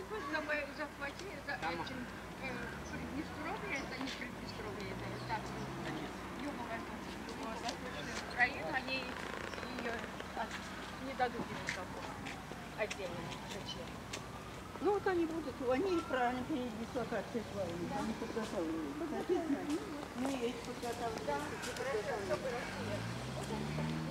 захватили, Приднестровье, это не Приднестровье, это так, юго-восточную Украину, они ее не дадут никакого отдельно. Зачем? Ну вот они будут, они правильно передислокации своими, они подготовлены. Мы есть подготовлены. Да, чтобы Россия.